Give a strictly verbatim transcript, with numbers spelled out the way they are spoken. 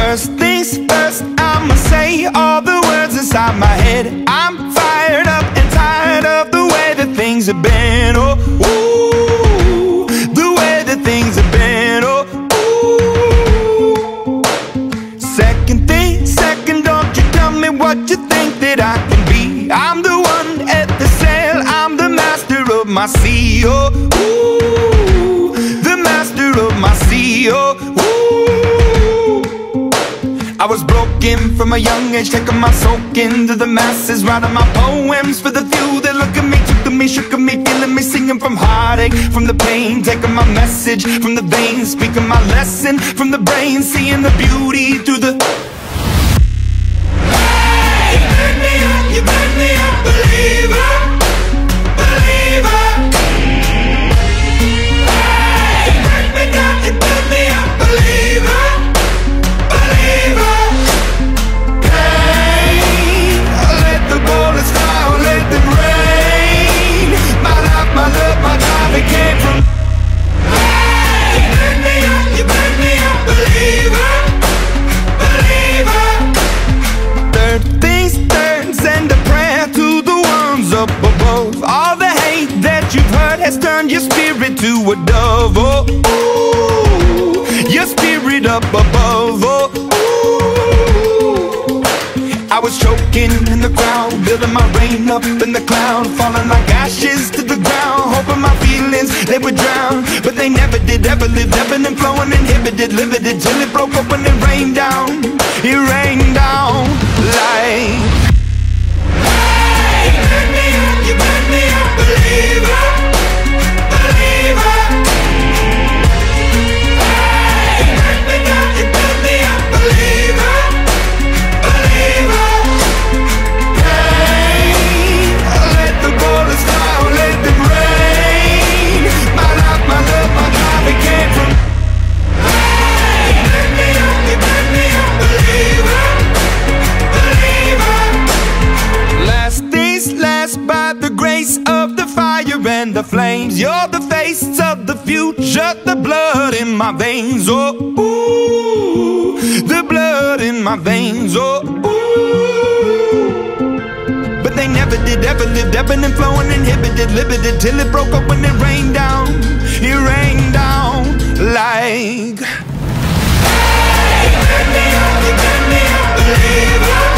First things first, I'ma say all the words inside my head. I'm fired up and tired of the way that things have been. Oh, ooh, the way that things have been. Oh, ooh. Second thing, second, don't you tell me what you think that I can be. I'm the one at the sail, I'm the master of my sea. Oh, ooh, the master of my sea. Oh, ooh. I was broken from a young age, taking my soak into the masses, writing my poems for the few that look at me, took to me, shook at me, feeling me, singing from heartache, from the pain, taking my message from the veins, speaking my lesson from the brain, seeing the beauty through the... Hey, you burn me up, you burn me up, believer, believer. Hey, you burn me down, you burn me up, believer. It came from. Hey, you burn me up, you burn me up, believer, believer. Third things third, send a prayer to the ones up above. All the hate that you've heard has turned your spirit to a dove. Oh, ooh, your spirit up above. Oh, ooh. I was choking in the crowd, building my rain up in the cloud, falling like ashes to the ground, hoping my feelings they would drown, but they never did. Ever lived, ebbing and flowing, inhibited, limited, till it broke up when it rained down. It rained down like. Hey, you burn me up, you burn me up, believer, believer. Hey, you burn me down, you burn me up, believer, believer. Hey, let the bullets fly, let them rain. My life, my love, my life, it came from. Hey, you burn me up, you burn me up, believer, believer. Last things last, by the grace of the fire and the flames. You're the face of the future, the blood in my veins. Oh, ooh, the blood in my veins. Oh, ooh. But they never did, ever lived, ebbing and flowing, inhibited, limited, till it broke up when it rained down. It rained down like. Hey, you burn me up, you burn me up, believer.